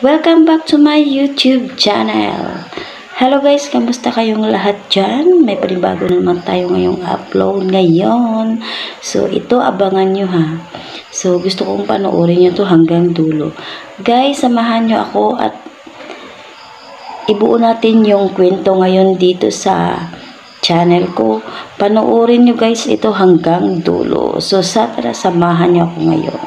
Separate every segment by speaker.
Speaker 1: Welcome back to my YouTube channel. Hello guys, kamusta kayong lahat dyan? May panibago naman tayo ngayong upload ngayon. So ito abangan nyo ha. So gusto kong panoorin nyo to hanggang dulo. Guys, samahan nyo ako at ibuo natin yung kwento ngayon dito sa channel ko. Panoorin nyo guys ito hanggang dulo. So tara, samahan nyo ako ngayon.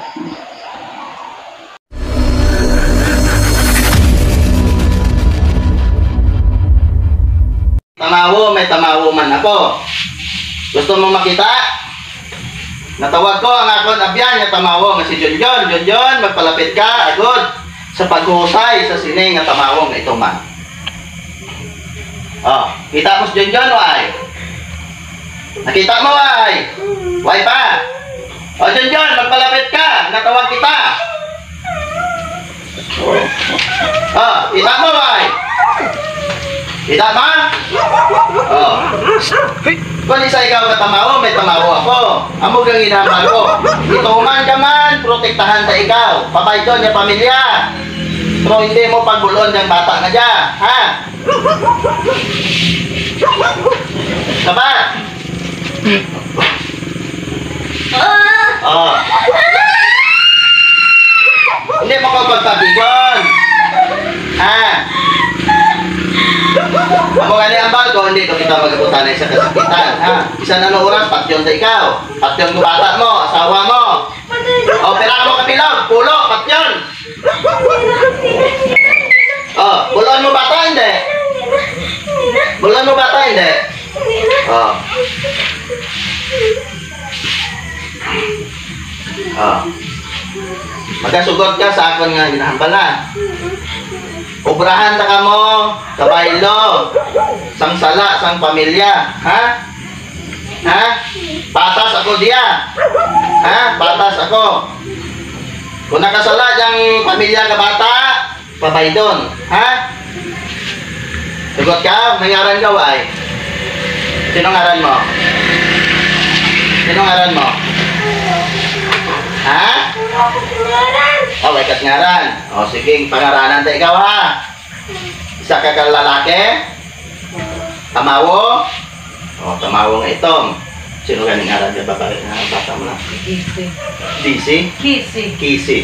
Speaker 2: Tamawo, may tamawo man ako. Gusto mo makita? Natawag ko ang akon abyan nga tamawo nga si Junjun. Junjun, magpalapit ka agad sa paghusay sa sining nga tamawo nga ito man. Oh, kita mo si Junjun, way. Nakita mo, way. Way pa. Oh, Junjun, magpalapit ka. Natawag kita. Oh, kita mo, way. Kita ba? Oh. Kung isa ikaw katamawo, may tamawo ako. Amo kang inaman ko. Ituman ka man, protektahan ta ikaw. Papay doon yung pamilya. Pero hindi mo pagbulon ng bata na dyan. Ha? Kaba? Oh. Hindi mo ko pagpabigon. Ha? Ako gani ang balko, hindi ko kita magabutanay sa kasakitan, ha? Isa na no oras, patyon ta ikaw. Patyon ko bata mo, asawa mo. O, pera mo kapilog, pulo, patyon. O, bulon mo bata, hindi? Bulon mo bata, hindi? O. O. Magkasugot ka sa akon nga ginahambal na. Obrahan ta ka mo, kabaylo, sang sala, sang pamilya, ha? Ha? Patas ako diya. Ha? Patas ako. Kung nakasala diyang pamilya ka bata, pabay doon, ha? Sugot ka, nangaran ka, way. Sino ngaran mo? Sino ngaran mo? Ha? Oh, may katngaran. O, sige, pangaranan tayo ikaw, ha? Isa ka kang lalaki? Tamawo? O, tamawo nga itong. Sino ka ngaran ka ba? Bata mo na?
Speaker 3: Kisi.
Speaker 2: Disi?
Speaker 3: Kisi.
Speaker 2: Kisi.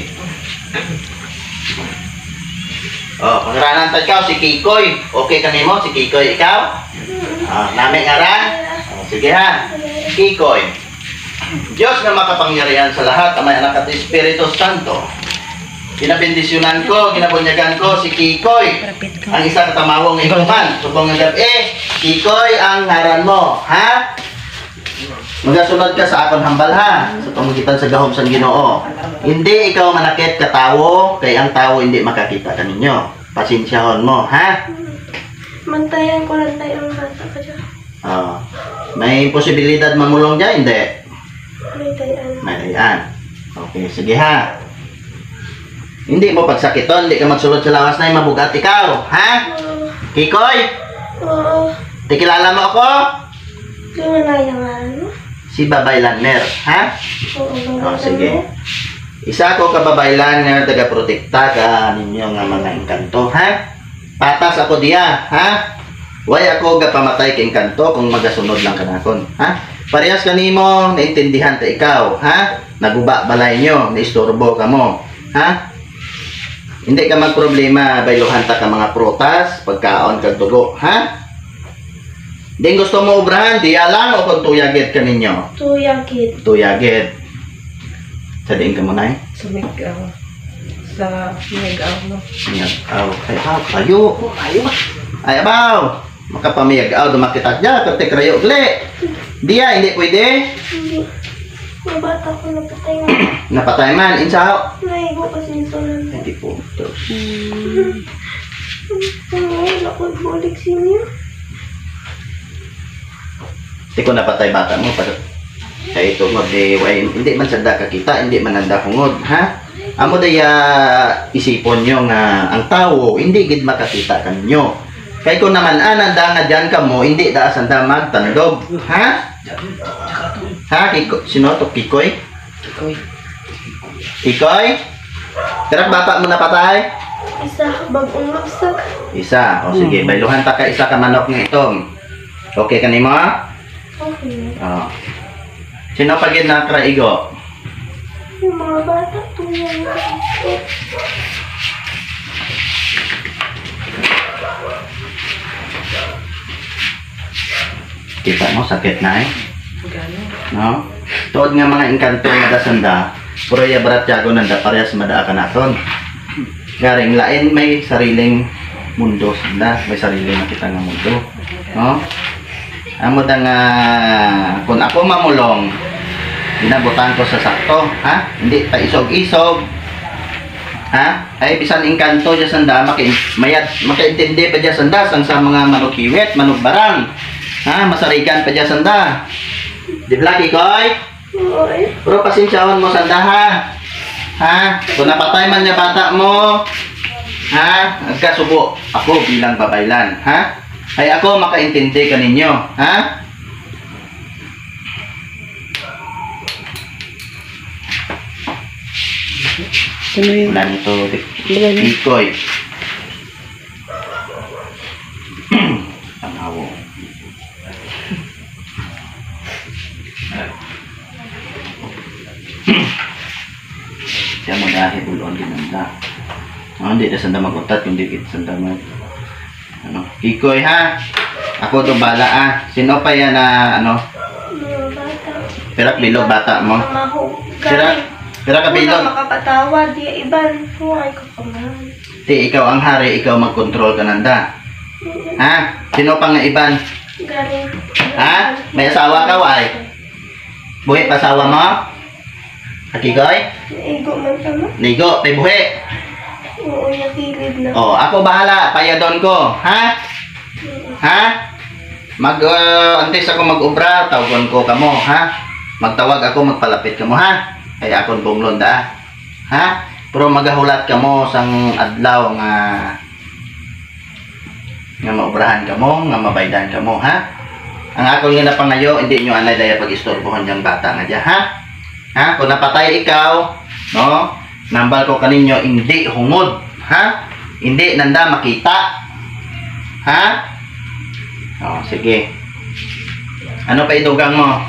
Speaker 2: O, pangaranan tayo ikaw, si Kikoy. Okay ka nimo, si Kikoy ikaw? Nami ngaran? O, sige ha. Kikoy. Diyos na makapangyarihan sa lahat, ang may anak at Espiritu Santo. Kinabendisyonan ko, kinabunyagan ko si Kikoy, ang isa katamawong ikuman. Subong ng gabi, Kikoy ang ngaran mo, ha? Magasunod ka sa akon hambal, ha? Sa pamagitan sa gahom sa Ginoo. Hindi ikaw manakit ka tawo, kay ang tawo hindi makakita kaninyo. Pasensyahon mo, ha?
Speaker 4: Mantayan ko lang tayo ang bata ka dyan.
Speaker 2: May posibilidad mamulong dyan, hindi?
Speaker 4: May tayan.
Speaker 2: Mayan. Okay, sige ha. Hindi mo pagsakiton, hindi ka magsulod sa lawas na yung mabugat ikaw, ha? Kikoy?
Speaker 4: Oo.
Speaker 2: Tikilala mo ako?
Speaker 4: Sino na yung ano?
Speaker 2: Si Babay Lanner, ha?
Speaker 4: Oo.
Speaker 2: Sige. Isa ko ka Babay Lanner, taga-protekta ka ninyo nga mga engkanto, ha? Patas ako diya, ha? Way ako gapamatay kay engkanto kung magasunod lang kanakon, ha? Parehas kanimo, naintindihan ta ikaw, ha? Naguba balay nyo, naistorbo ka mo, ha? Hindi ka magproblema, bayluhan ta ka mga prutas, pagkaon kag dugo, ha? Hindi gusto mo obrahan, diya lang o kung tuyagid ka ninyo?
Speaker 4: Tuyagid.
Speaker 2: Tuyagid. Sadiin ka muna eh.
Speaker 3: Sumigaw. Sa sumigaw, no?
Speaker 2: Miyag-aw. Ayo. Ay, abaw. Makapamiyag-aw, dumakitak dyan, pati krayo uli. Diya, hindi pwede.
Speaker 4: Hindi. May bata ko napatay nga.
Speaker 2: Napatay man, insaw.
Speaker 4: Naigo kasi nito lang.
Speaker 2: Hindi po.
Speaker 4: Ano, ako bulik sinyo.
Speaker 2: Hindi ko napatay bata mo. Kaya ito, hindi man sanda kakita, hindi man nanda kungod, ha? Amo daya isipon nyo nga ang tao, hindi gid makakita kanyo. Kaya kung naman nanda nga dyan ka mo, hindi da sanda magtandog, ha? Ha, sino to? Kikoy?
Speaker 3: Kikoy.
Speaker 2: Kikoy? Tara, bata mo napatay?
Speaker 4: Isa, bagong lapsak.
Speaker 2: Isa. O sige, bayluhan ta ka isa ka manok nga itom. Okay ka nimo?
Speaker 4: Okay.
Speaker 2: Oh. Sino pa gid na kraigo?
Speaker 4: Yung mga bata, tuwang
Speaker 2: Kita mo sakit na eh.
Speaker 3: Gano'n.
Speaker 2: No? Tuod nga mga engkanto nga dasanda, puro ya barat jago nanda parehas madaa ka naton. Garing lain may sariling mundo sila, may sariling nakita nga mundo. No? Amo da nga kung ako mamulong, ginabutan ko sa sakto, ha? Hindi pa isog-isog. Ha? Ay bisan engkanto dya sanda, makaintindi pa dya sanda sang sa mga manukiwit, manugbarang. Ha? Masarikan pa dya sanda. Di ba, Kikoy?
Speaker 4: okay.
Speaker 2: Pero pasensyahon mo sanda, ha? Ha? Kung napatay man niya bata mo, ha? Nagkasubo ako bilang babaylan, ha? Ay ako makaintindi ka ninyo, ha?
Speaker 1: Ano yung
Speaker 2: Wala nito,
Speaker 1: Wala na.
Speaker 2: Kikoy. Tanawo. Kaya mo dahil bulon ginanda. Hindi na sanda magutat, hindi kita sanda mag... Ano? Kikoy, ha? Ako to bala, ah. Sino pa yan na, ano?
Speaker 4: Mga bata.
Speaker 2: Pirak bilog bata mo?
Speaker 4: Mamahog.
Speaker 2: Pirak ka bilog.
Speaker 4: Una makapatawad, di iban. Huwag ko kamahal.
Speaker 2: Ti, ikaw ang hari, ikaw mag-control ka nanda. Ha? Sino pa nga iban?
Speaker 4: Galing.
Speaker 2: Ha? May asawa ka, why? Buhi pa asawa mo? Kikoy?
Speaker 4: Naigo man tama.
Speaker 2: Nigo, may buhi.
Speaker 4: Oo, nakilid na.
Speaker 2: Oh, ako bahala, payadon ko, ha? Ha? Antes ako mag-ubra, tawagon ko kamo, ha? Magtawag ako, magpalapit kamo, ha? Ay akon bunglon da. Ha? Pero magahulat kamo sang adlaw nga maubrahan kamo, nga mabaydan kamo, ha? Ang akong nga napangayo, hindi nyo anay daya pag-istorbohan yung bata nga dya, ha? Ha? Kung napatay ikaw, no? Nambal ko kaninyo, hindi hungod, ha? Hindi nanda makita. Ha? Oh, sige. Ano pa idugang mo?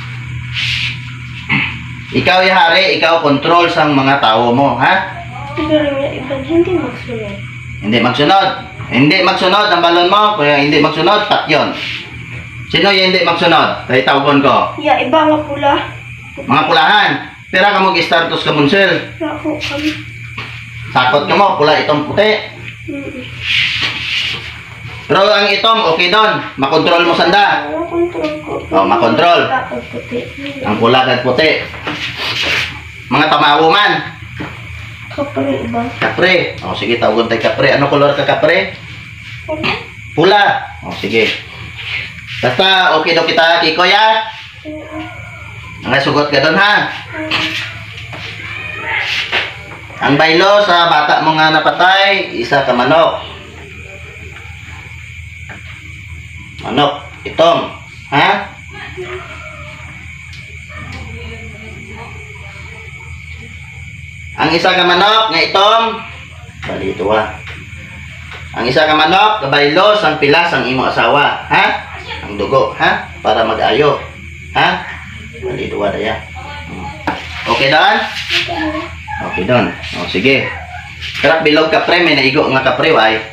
Speaker 2: Ikaw yung hari, ikaw control sang mga tao mo, ha?
Speaker 4: Galing niya iban, hindi magsunod.
Speaker 2: Hindi magsunod. Hindi magsunod ang balon mo, kaya hindi magsunod, pat yun. Sino yung hindi magsunod? Kaya tawagon ko.
Speaker 4: Ya, iba nga pula.
Speaker 2: Mga pulahan. Pera ka mag-startos ka munsel.
Speaker 4: Rako kami.
Speaker 2: Sakot ka mo, pula itong puti. Pero ang itom, okay doon. Makontrol mo sanda.
Speaker 4: Ano kontrol ko?
Speaker 2: Oh, makontrol.
Speaker 4: Takot puti.
Speaker 2: Ang pula kag puti. Mga tamawo man.
Speaker 4: Kapre iba.
Speaker 2: Kapre. O sige, tawagon tayo kapre. Ano kolor ka kapre?
Speaker 4: Ano?
Speaker 2: Pula. O sige. Basta okay daw kita, Kikoy, ha? Ang sugot ka doon, ha? Ang baylo sa bata mo nga napatay, isa ka manok. Manok, itom. Ha? Ang isa ka manok nga itom, balito, ha? Ang isa ka manok, kabaylo, sang pilas ang imo asawa, ha? Ang dugo, ha? Para mag-ayo, ha? Balito, ha, daya. Okay doon? Okay doon. O, sige. Karak bilog kapre, may naigo nga kapre, ay.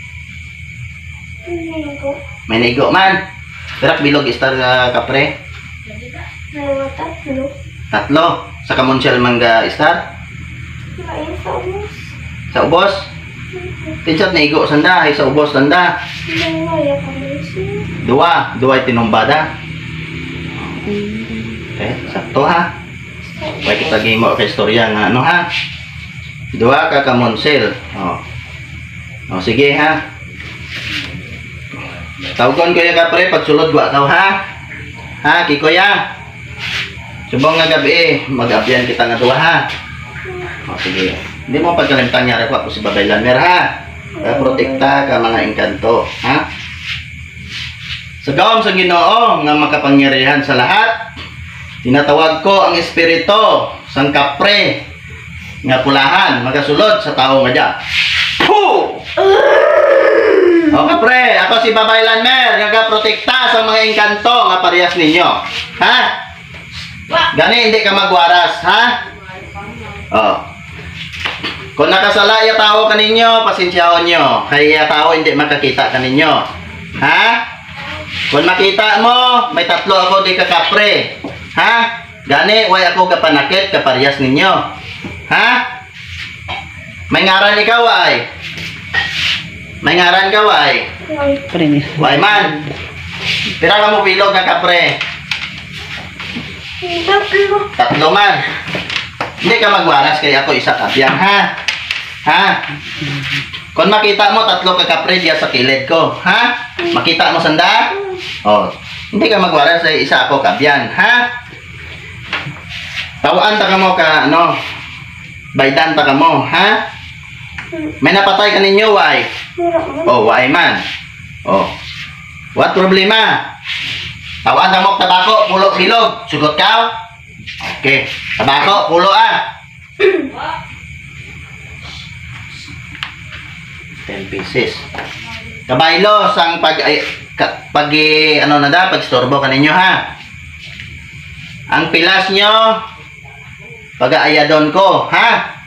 Speaker 2: May naigo man. Karak bilog istar kapre.
Speaker 4: Mga tatlo.
Speaker 2: Tatlo. Sa kamunsyal mangga istar.
Speaker 4: Lain sa ubos.
Speaker 2: Sa ubos. Tinsat naigo sanda, ay sa ubos sanda.
Speaker 4: Nangaya kami siya.
Speaker 2: Dua ay tinumbada. Okay, sakto, ha? Why kita gimo ka istorya nga ano, ha? Dua ka kamunsel. Oh. Oh, sige, ha? Tawagon ko yung kapre, pagsulod ko ikaw, ha? Ha, Kikoy, ha? Subong nga gabi, mag-abyan kita nga duwa, ha? O, sige. Hindi mo pagkalimtang niya ako si Babay Lamer, ha? Kaya protekta ka mga engkanto, ha? Sa gawam sa Ginoo nga makapangyarihan sa lahat, tinatawag ko ang espiritu sang kapre nga pulahan magasulod sa tao nga dya. Ako si Babay Lanmer, nagaprotekta sa mga engkanto nga parehas ninyo. Ha? Gani hindi ka magwaras, ha? Oh. Kung nakasala ya tao kaninyo, pasensyahon nyo. Kaya tao hindi makakita kaninyo. Ha? Kung makita mo, may 3 ako di kakapre. Ha? Gani, way ako kapanakit, kaparehas ninyo. Ha? May ngaran ikaw ay. May ngaran ka ay.
Speaker 1: Premium.
Speaker 2: Way man. Pira ka mo bilog nga kapre. 3 man. Hindi ka magwaras kaya ako isa kabyan, ha? Ha? Kung makita mo 3 ka kapre diya sa kilid ko, ha? Makita mo sanda? Oh, hindi ka magwaras kaya isa ako kabyan, ha? Tawaan ta ka mo ka ano? Baydan ta ka mo, ha? May napatay ka ninyo, why? Oh, why man? Oh. What problema? Tawaan ta mo tabako, pulo bilog. Sugot ka? Okay. Tabako, pulo 10 pieces. Kabaylo, sang ano na da, pagstorbo ka ninyo, ha? Ang pilas nyo, pag-aayadon ko, ha?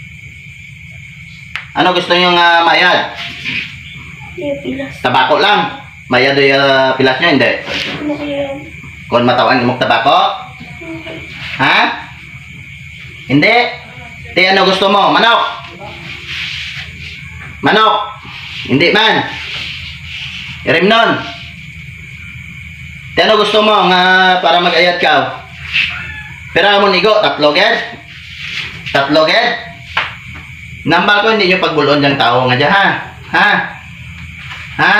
Speaker 2: Ano gusto nyo nga mayad? Tabako lang. Mayad yung pilas nyo, hindi? Kung matawan mo tabako? Ha? Hindi? Di ano gusto mo? Manok? Manok? Hindi man. Irim nun. Di ano gusto mo nga para mag-ayad ka? Pero mo nigo, 3 ged? 3 ged? Nambal ko hindi nyo pagbulon ng tao nga dyan, ha? Ha? Ha?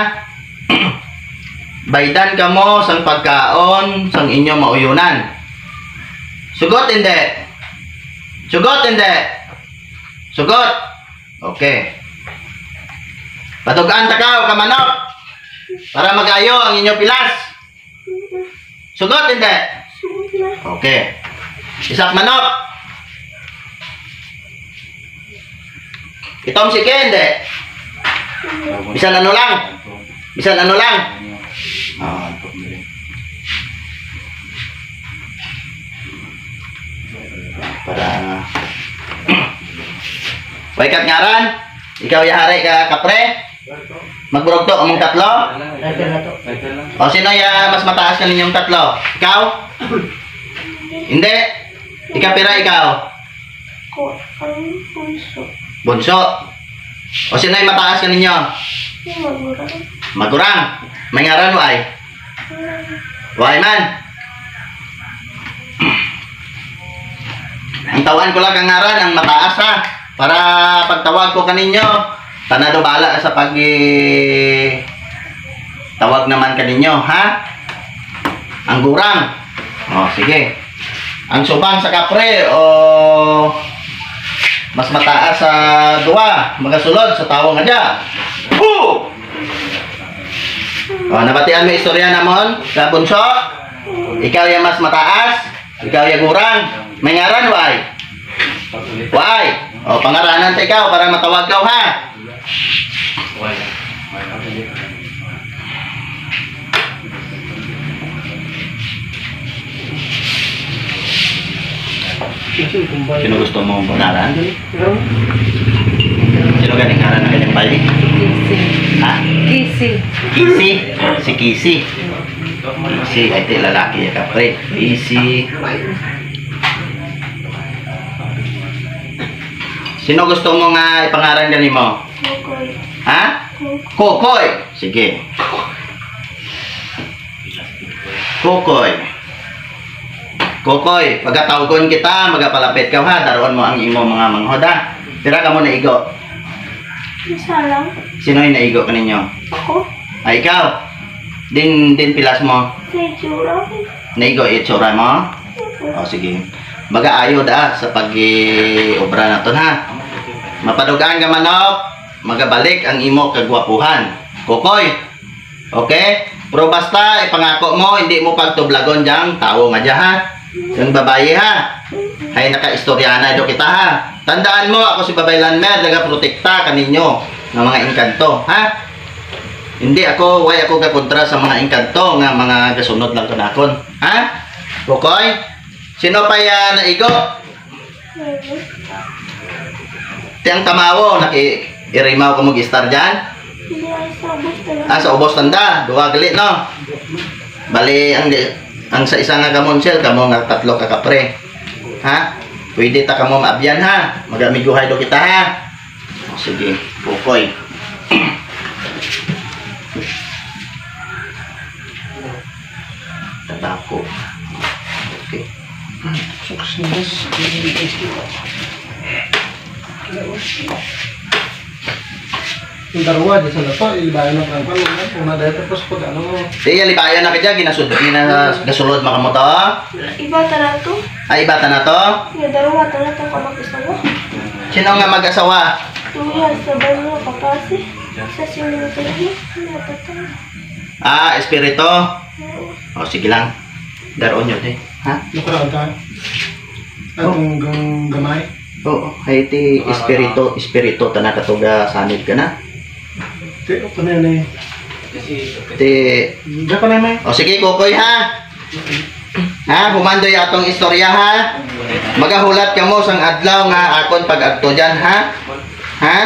Speaker 2: Baydan ka mo sang pagkaon sang inyo mauyunan. Sugot hindi? Sugot hindi? Sugot? Okay. Patugaan takaw ka manok para mag-ayo ang inyo pilas. Sugot hindi? Okay. Isak manok. Itom si Kende. Bisan ano lang? Bisan ano lang? Para Waikat ngaran? Ikaw yahari ka kapre? Magburugto among 3? O sino ya mas mataas ka ninyong 3? Ikaw? Hindi? Ikapira ikaw? Bunso. O sino yung mataas ka ninyo? Magurang. May ngaran mo ay? Why man? Ang tawaan ko lang ang ngaran, ang mataas, ha? Para pagtawag ko kaninyo, tanado bala sa tawag naman kaninyo, ha? Ang gurang. O, sige. Ang subang sa kapre, o mas mataas sa 2, magasulod sa tao nga dyan. Woo! O, nabatian mo istorya namon sa bunso. Ikaw yung mas mataas, ikaw yung gurang. May ngaran, why? Why? O, pangaranan sa ikaw para matawag ka, ha? Sino gusto mo pangalan? Sino ganing ngaran ng kanyang bayi? Ha?
Speaker 3: Kisi.
Speaker 2: Kisi? Si Kisi. Kisi, ay ito lalaki ya kapre. Kisi. Sino gusto mo nga ipangaran ganin mo? Ha? Kokoy. Sige. Kokoy. Kokoy, pagkatawgon kita, magapalapit ka, ha? Daroon mo ang imo mga manghod, ha? Tira ka mo naigo.
Speaker 4: Isa lang.
Speaker 2: Sino yung naigo ka ninyo?
Speaker 4: Ako?
Speaker 2: Ay, ikaw. Din pilas mo.
Speaker 4: Sa itsura.
Speaker 2: Naigo, itsura mo? O, sige. Mag-aayod, sa pag-obra na to, ha? Mapadugaan ka manok, magabalik ang imo kagwapuhan. Kokoy. Okay? Pero basta, ipangako mo, hindi mo pagtublagon diyang tao nga dyan, ha? Yung babae, ha? Ay, naka-istorya na ito kita, ha? Tandaan mo, ako si Babay Lanmer, nagaprotekta kaninyo ng mga engkanto, ha? Hindi ako, why ako kakontra sa mga engkanto nga mga gasunod lang kanakon. Ha? Bukoy? Sino pa yan naigo? Tiyang tamawo, naki-irimaw ka mag-star dyan?
Speaker 4: Hindi ay sa bus talaga.
Speaker 2: Ah, sa ubos tanda, duwa gali, no? Bali, ang sa isa nga kamonsel, kamo nga tatlo ka kapre. Ha? Pwede ta kamo maabyan, ha? Magamiguhay do kita, ha? O, sige, bukoy. Tabako. Okay.
Speaker 5: Yung darwa di sana to, ilibayan ng kangkang, una dahil tapos pag ano,
Speaker 2: Di, alibayan na ka dyan, ginasulod makamoto.
Speaker 4: Iba tara to.
Speaker 2: Ay, bata na to.
Speaker 4: Nga dalawa tara to ka mag-isawa.
Speaker 2: Sino nga mag-asawa?
Speaker 4: Tuya sa balo kapasi. Sa sinutuloy. Natatay.
Speaker 2: Ah, espiritu. O, sige lang. Daroon nyo, di. Ha?
Speaker 5: nakaraan ka. Atong gamay.
Speaker 2: Oo, ay ti espiritu tanah katuga sanib ka na.
Speaker 5: Ti, o na yun eh.
Speaker 2: Ti,
Speaker 5: Diyan ka na may.
Speaker 2: o sige kukoy ha. Ha, humandoy atong istorya ha. Magahulat ka mo sang adlaw nga akon pag-adto dyan ha. Ha?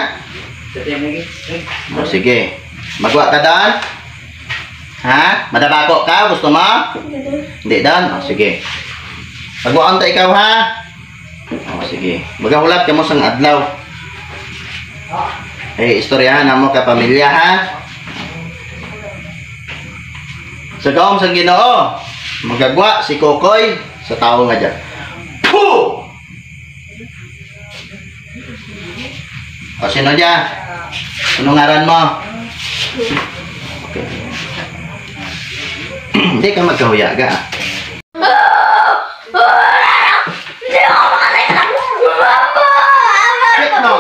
Speaker 2: O sige. Magwa ka doon? Ha? Madabako ka? Gusto mo? Hindi doon? O sige. Magwaan ta ikaw ha. O sige. Magahulat ka mo sang adlaw. Eh, istoryahan na mo ka pamilya ha. Sa gaom sa Ginoo, magagwa si Kokoy sa tao nga dyan. Puh! O sino dyan? Anong ngaran mo? Okay. Hindi ka magkahuyaga. Shit, no!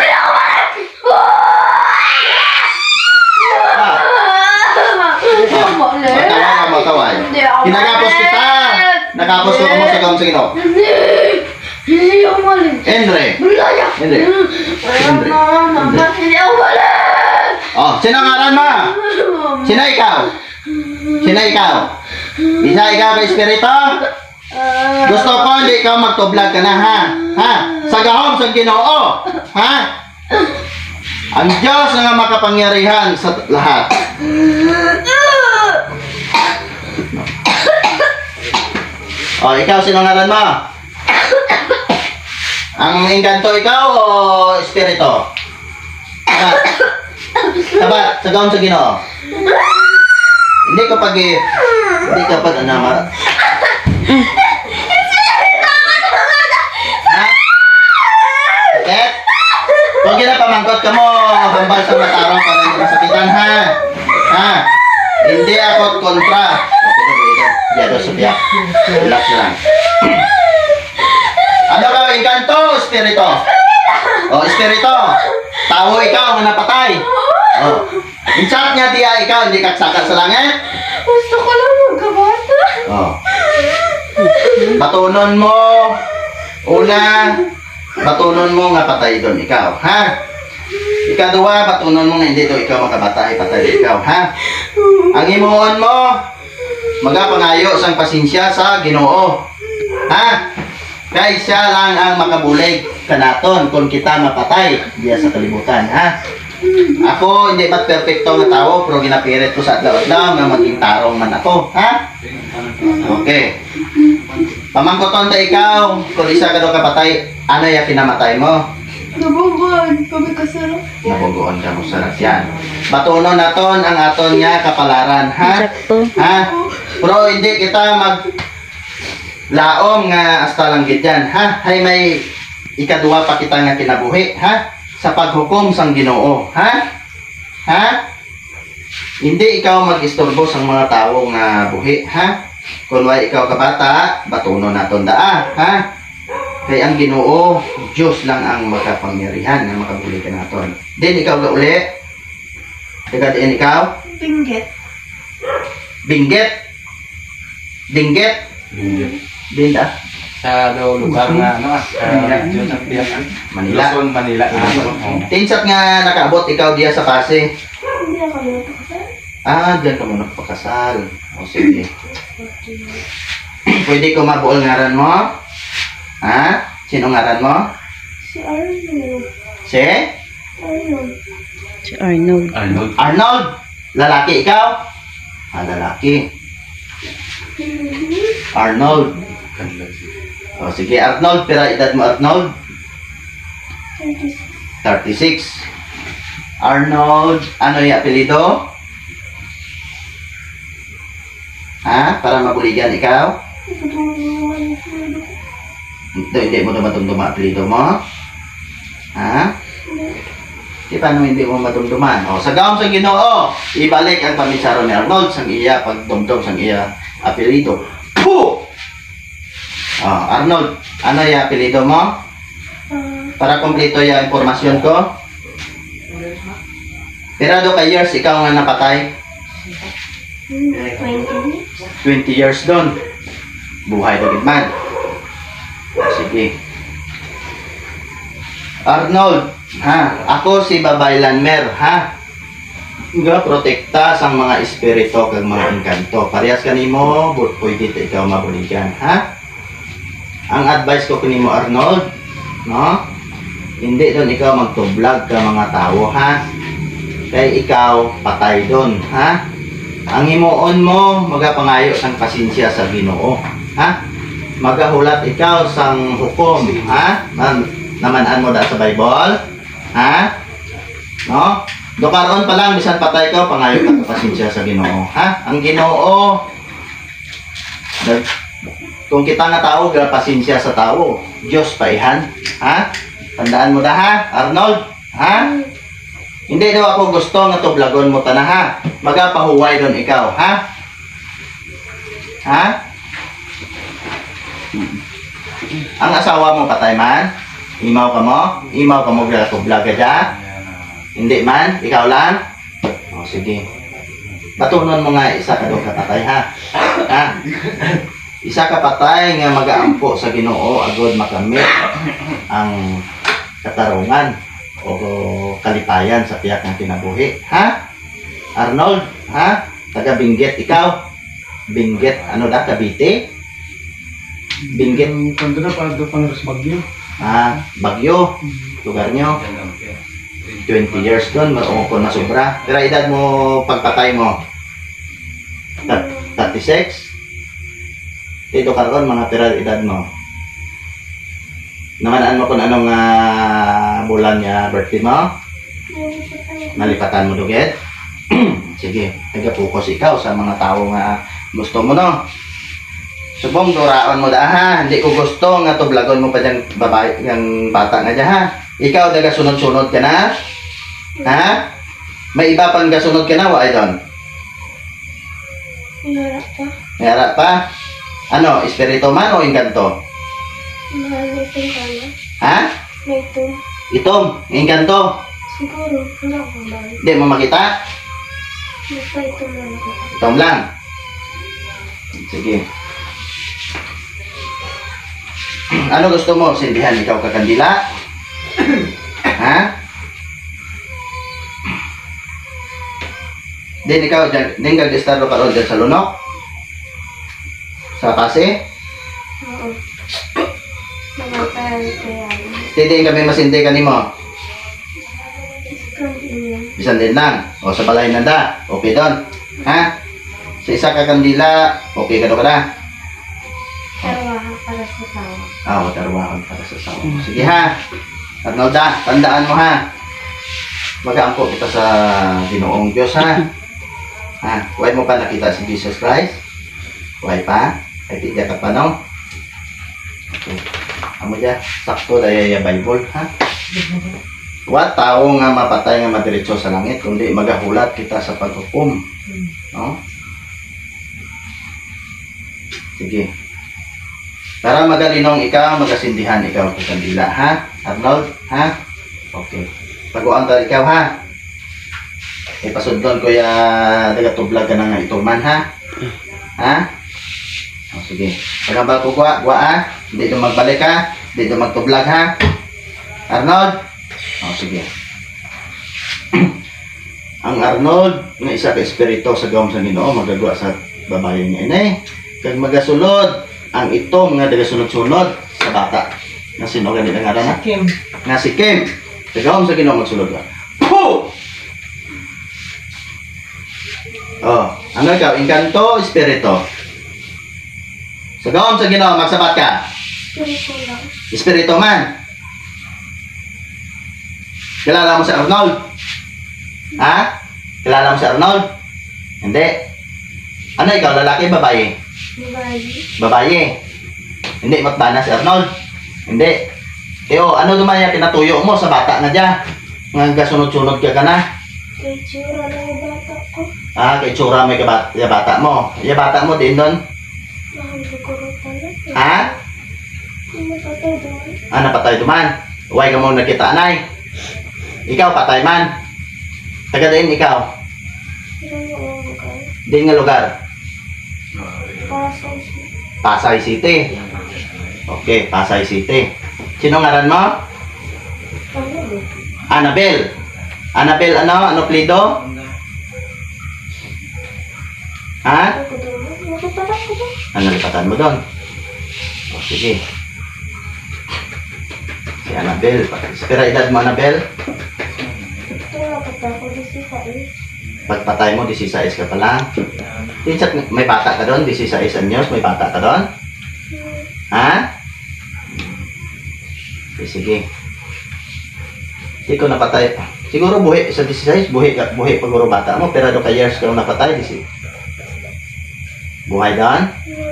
Speaker 2: Ah, matawa. Kinagapos kita. Nakapos ko mo sa gaom sa Ginoo.
Speaker 4: Hindi ako malis.
Speaker 2: Andre.
Speaker 4: Wala yan.
Speaker 2: Andre.
Speaker 4: Mama, hindi ako malis.
Speaker 2: Oh, sino ang ngaran mo? Sino ikaw? Sino ikaw? Isa ikaw ka espiritu? Gusto ko hindi ikaw magtublag ka na ha? Ha? Sa gahom sa Ginoo. Ha? Ang Diyos na makapangyarihan sa lahat. Oh, ikaw sino ang ngaran mo? Ang engkanto ikaw o espiritu? Sabat, sa gahom sa Ginoo. Hindi kapag ano ma. Ha? Bakit? Huwag yun na pamangkot ka mo, hambal sa matarong para hindi masakitan, ha? Ha? Hindi ako kontra. Yado sabiya. Relax lang. Ano ka, engkanto o espiritu? O, espiritu. Tao ikaw na napatay. O, insat niya diya ikaw, hindi kaksakat sa langit.
Speaker 4: Gusto ko lang magkabata.
Speaker 2: O. Batunon mo. Una, batunon mo nga patay doon ikaw, ha? Ikaduwa, batunon mo nga hindi doon ikaw makabatay, patay ikaw, ha? Ang imuon mo, magapangayo sang pasensya sa Ginoo, ha? Kaya siya lang ang makabulig kanaton kung kita mapatay diya sa kalibutan, ha? Ako hindi pat perfecto nga tao, pero ginapirit ko sa adlaw-adlaw nga maging tarong man ako, ha? Okay. Pamangkoton ta ikaw, kung isa ka daw kapatay, ano yung kinamatay mo?
Speaker 4: Nabubuan, pagkasarap.
Speaker 2: Nabuguan ka mo sa yan. Batunon naton ang aton nga kapalaran, ha?
Speaker 1: Sakto.
Speaker 2: Ha? Pero hindi kita laom nga hasta lang gidyan, ha? Hay may ikaduwa pa kita nga kinabuhi, ha? Sa paghukom sang Ginoo, ha? Ha? Hindi ikaw mag-istorbo sa mga tao nga buhi, ha? Kung wala ikaw kabata, batunon naton daa, ha? Kay ang Ginoo, Diyos lang ang makapangyarihan na makabuli ka naton. Din ikaw ga uli? Din ikaw?
Speaker 4: Binggit.
Speaker 2: Binggit? Dinggit? Dinda?
Speaker 6: Sa daw lugar na ano Diyos ang tiyan.
Speaker 2: Manila.
Speaker 6: Luzon, Manila.
Speaker 2: Tinsat nga nakaabot ikaw diya sa Pasig.
Speaker 4: Hindi ako luto kasi.
Speaker 2: Ah, dyan ka muna pakasal. O sige. Pwede ko mabuol ngaran mo? Ha? Sino ngaran mo?
Speaker 4: Si Arnold.
Speaker 2: Si?
Speaker 4: Arnold.
Speaker 1: Si Arnold.
Speaker 6: Arnold.
Speaker 2: Arnold! Lalaki ikaw? Ah, lalaki. Arnold. O sige, Arnold. Pero edad mo, Arnold? 36. Arnold, ano yung apelido? Ha? Para mabuligan ikaw? Hindi mo dumadumduma apelido mo? Ha? Di paano hindi mo madumduman? O, sa gawang sa Ginoo, ibalik ang pamisaro ni Arnold sang iya pagdumdum sang iya apelido. Puh! O, Arnold, ano yung apelido mo? Para kompleto yung impormasyon ko. Pero kay years, ikaw nga napatay. 20 years doon. Buhay doon man. Sige. Arnold, ha? Ako si Babay Lanmer, ha? Nga protekta sa mga espiritu kag mga engkanto. Parehas kanimo, pwede ikaw mabuligan, ha? Ang advice ko kanimo, Arnold, no? Hindi doon ikaw magtublag ka mga tao, ha? Kaya ikaw patay doon, ha? Ang himuon mo, magapangayo sang pasensya sa Ginoo, ha? Magahulat ikaw sang hukom, ha? Namanaan mo da sa Bible, ha? No? Dokaroon pa lang, bisan patay ka, pangayo ka sa pasensya sa Ginoo, ha? Ang Ginoo, kung kita nga tao, pasensya sa tao, Diyos paihan, ha? Tandaan mo da, ha? Arnold, ha? Hindi daw ako gusto nga tublagon mo tana, ha? Magapahuway doon ikaw, ha? Ha? Ang asawa mo patay man? Imaw ka mo? Imaw ka mo tublag ka dyan? Hindi man? Ikaw lang? O sige. Batunon mo nga isa ka doon kapatay, ha? Ha? Isa ka patay nga magaampo sa Ginoo agod makamit ang katarungan o kalipayan sa tiyak ng kinabuhi, ha? Arnold, ha? Taga Benguet ikaw? Benguet, ano da? Cavite? Benguet?
Speaker 5: Kando na para doon pang Bagyo.
Speaker 2: Ah, Bagyo, lugar nyo. 20 years doon, kung masobra. Pero edad mo, pagpatay mo, 36? Dito karon mga pira edad mo. Namanaan mo kung anong bulan niya birthday mo? Nalipatan mo duget? Sige, taga-focus ikaw sa mga tao nga gusto mo, no? Subong, duraon mo da, ha? Hindi ko gusto nga tublagon mo pa dyan babae, yung bata nga dyan, ha? Ikaw, taga-sunod-sunod ka na? Ha? May iba pang gasunod ka na, wa doon?
Speaker 4: Narap pa.
Speaker 2: Mayara pa? Ano, espiritu man o engkanto?
Speaker 4: Mahal itong kanya.
Speaker 2: Ha?
Speaker 4: May itong.
Speaker 2: Itom, engkanto.
Speaker 4: Siguro, wala ko ba?
Speaker 2: Hindi mo makita?
Speaker 4: Basta itong lang ako.
Speaker 2: Itom lang. Sige. Ano gusto mo? Sindihan ikaw kakandila? Ha? Din ikaw, din kag-estado ka ron dyan sa lunok? Sa kasi?
Speaker 4: Oo. Namatay ko yan.
Speaker 2: Hindi kami masindi ka nimo. Bisan din lang. O sa balay nanda. Okay doon. Ha? Sa isa ka kandila, okay ka doon ka na?
Speaker 4: Tarwahan para sa tao.
Speaker 2: Ah, tarwahan para sa sawa. Sige ha. Arnolda, tandaan mo ha. Mag-aampo kita sa Ginoong Diyos ha. Ha? Huwag mo pa nakita si Jesus Christ? Huwag pa? Ay tiga ka pa no? Okay. Amo dyan, sakto daya yung Bible ha. Wa tao nga mapatay nga madiretso sa langit kundi magahulat kita sa paghukom. No? Sige. Para magalinong ikaw, magasindihan ikaw sa kandila ha. Arnold, ha? Okay. Taguan ta ikaw ha. Ipasudlon ko ya taga-tublag ka na nga ituman ha. Ha? O, sige. Pagkabal ko gwa ha. Hindi ito magbalik ha. Hindi ito magtublag ha. Arnold? O, sige. Ang Arnold nga isa ka espiritu sa gawom sa Ginoo magagawa sa babae niya ini. Kag magasulod ang itom nga dagasunod-sunod sa bata. Nga sino gani nga ngaran na?
Speaker 3: Kim.
Speaker 2: Nga si Kim. Sa gawom sa Ginoo magsulod ka. Puh! Oh, ano ikaw? Engkanto, espiritu. Sa gawom sa Ginoo magsabat ka.
Speaker 4: Spirito lang.
Speaker 2: Espiritu man. Kilala mo si Arnold? Ha? Kilala mo si Arnold? Hindi. Ano ikaw? Lalaki, babae?
Speaker 4: Babae.
Speaker 2: Babae. Hindi, matbana si Arnold? Hindi. Ano naman yung pinatuyo mo sa bata na dyan? Nga kasunod-sunod ka na?
Speaker 4: Kay tsura lang yung bata ko.
Speaker 2: Kay tsura may yung bata mo. Yung bata mo din doon?
Speaker 4: Nakagugulutan na.
Speaker 2: Ha?
Speaker 4: Napatay doon.
Speaker 2: Napatay duman. Huwag ka mo nakita, anay. Ikaw, patay man. Taga din ikaw.
Speaker 4: Pero yung lugar.
Speaker 2: Di nga lugar.
Speaker 4: Pasay siya.
Speaker 2: Pasay City. Okay, Pasay City. Sino ngaran mo?
Speaker 4: Ano ba?
Speaker 2: Annabel. Annabel ano? Ano plido? Ha?
Speaker 4: Ako doon. Nakipatak ko ba?
Speaker 2: Ano lipatan mo doon? Sige. Si Annabel. Pira edad mo, Annabel?
Speaker 4: Ito nakapata ko di si Sais.
Speaker 2: Pagpatay mo, 16 ka pa lang. May bata ka doon? 16 anyos? May bata ka doon? Ha? Sige. Hindi ko napatay. Siguro buhi sa 16, buhi paguro bata mo, pero ka years ka napatay, buhay doon?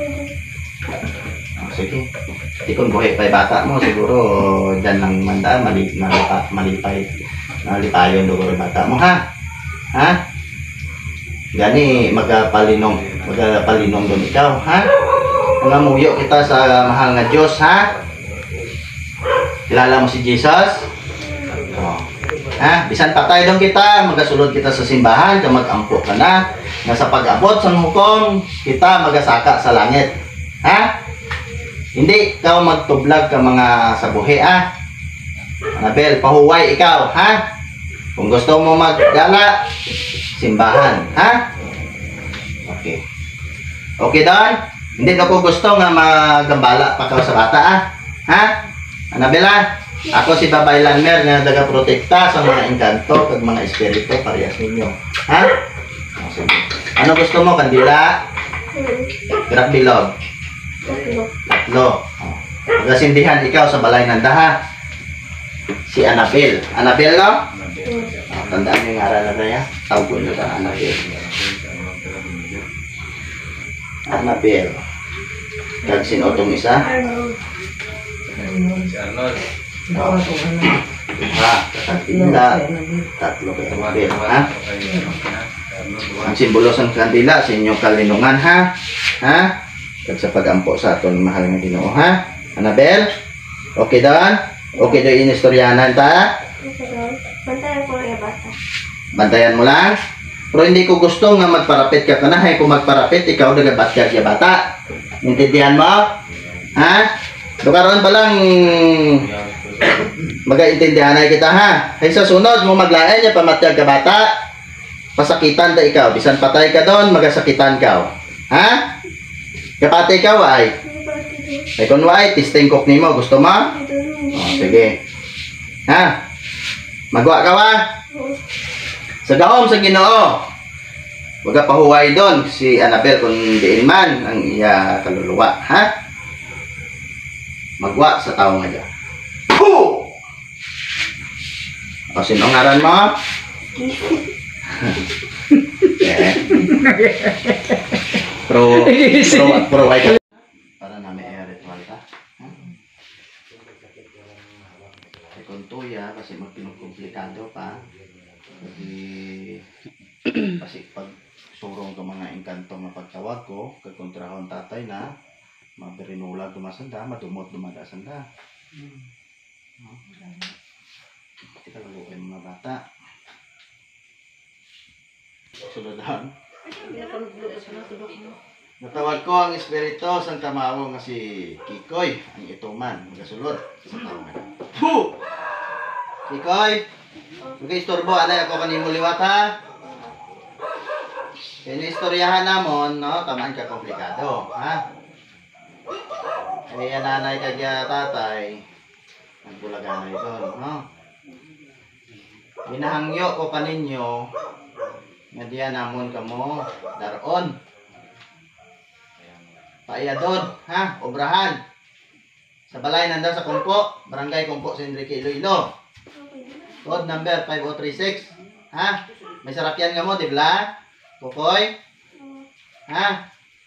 Speaker 2: Sige. Hindi ko buhi pa yung bata mo, siguro dyan lang manda, malipayon doon yung bata mo, ha? Ha? Gani, magpalinong doon ikaw, ha? Nangamuyo kita sa mahal nga Diyos, ha? Kilala mo si Jesus? Oh. Ha? Bisan patay doon kita, magasulod kita sa simbahan, kung mag-ampo ka na, na sa pag-abot sa hukom, kita magasaka sa langit. Ha? Hindi ikaw magtublag ka mga sa buhi, ha? Annabel, pahuway ikaw, ha? Kung gusto mo maggala, simbahan, ha? Okay. Okay doon? Hindi na ko gusto nga magambala pa ka sa bata, ha? Annabela, ako si Babay Lanmer nga taga-protekta sa mga engkanto kag mga espiritu parehas ninyo. Ha? Sige. Ano gusto mo? Kandila? Grab bilog? Tatlo. Magasindihan ikaw sa balay ng daha. Si Annabel. Annabel, no? Tandaan mo yung aral na tayo. Tawag ko nyo ka, Annabel. Annabel. Kag sinotong isa?
Speaker 6: Si Arnold.
Speaker 3: Ikaw ang anak.
Speaker 2: Kandila. Tatlo kay Annabel, ha? Ang simbolo sa kandila sa inyong kalinungan, ha? Ha? Kag sa pag-ampo sa aton mahal nga Ginoo, ha? Annabel? Okay doon? Okay doon inistoryanan ta?
Speaker 4: Bantayan ko lang yung bata.
Speaker 2: Bantayan mo lang? Pero hindi ko gusto nga magparapit ka kanahay. Kung magparapit, ikaw nagabat ka kaya bata. Intindihan mo? Ha? Doon pa lang magaintindihan na kita, ha? Ay sa sunod mo maglaen niya pamatyag ka bata. Pasakitan ta ikaw. Bisan patay ka doon, magasakitan ka. Ha? Kapatay ikaw ay? Ay kung ay, testing cook ni mo. Gusto mo? Sige. Ha? Magwa ka ba? Sa gahom sa Ginoo. Wag ka pahuway doon si Annabel kung diin man ang iya kaluluwa, ha? Magwa sa tao nga dyan. Puh! O sino ngaran mo? Pro ay ka. Para na may ritual ka. Ay kung tuya kasi magpinukomplikado pa. Kasi pag surong ka mga engkanto nga pagtawag ko, kakontrahon tatay na mabirinulag dumasanda, madumot dumadasanda. Hindi ka laluin mga bata. Suludan. Natawag ko ang espiritu sa tamawo nga si Kikoy, ang ituman, magasulod sa taongan. Puh! Kikoy! Mag-istorbo, anay ako kanimo liwat, ha? Inistoryahan namon, no, tamaan ka komplikado, ha? Kaya nanay kagya tatay, nagbulaga na ito, no? Binahangyo ko kaninyo, nga diya namon kamo, daron. Paiyadon, ha? Obrahan. Sa balay nanda sa Kumpo, Barangay Kumpo, sa Enrique, Iloilo. Code number 5036, ha? May sarakyan nga mo, di ba? Kukoy? Ha?